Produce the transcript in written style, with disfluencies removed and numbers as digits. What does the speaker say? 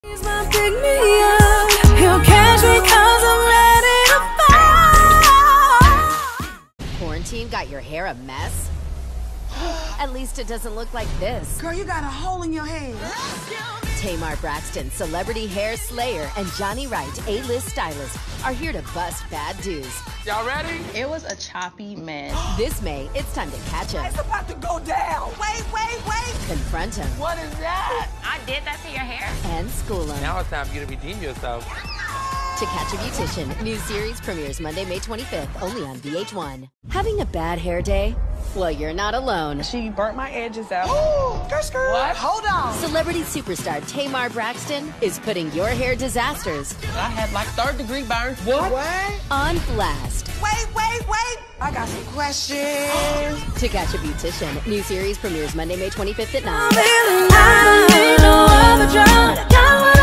He's my pick me up. He'll catch me 'cause I'm ready to fall. Quarantine got your hair a mess? At least it doesn't look like this. Girl, you got a hole in your head. Tamar Braxton, celebrity hair slayer, and Johnny Wright, A-list stylist, are here to bust bad dudes. Y'all ready? It was a choppy mess. This May, it's time to catch him, It's about to go down. Wait. confront him, What is that? I did that to your hair. and school him. Now it's time for you to redeem yourself. To Catch A Beautician, new series premieres Monday, May 25th, only on VH1. Having a bad hair day? Well, you're not alone. She burnt my edges out. What? Hold on. Celebrity superstar Tamar Braxton is putting your hair disasters I had like third-degree burns. What? on blast. Wait. I got some questions. To Catch A Beautician, new series premieres Monday, May 25th at 9. I don't need no other drug. Got what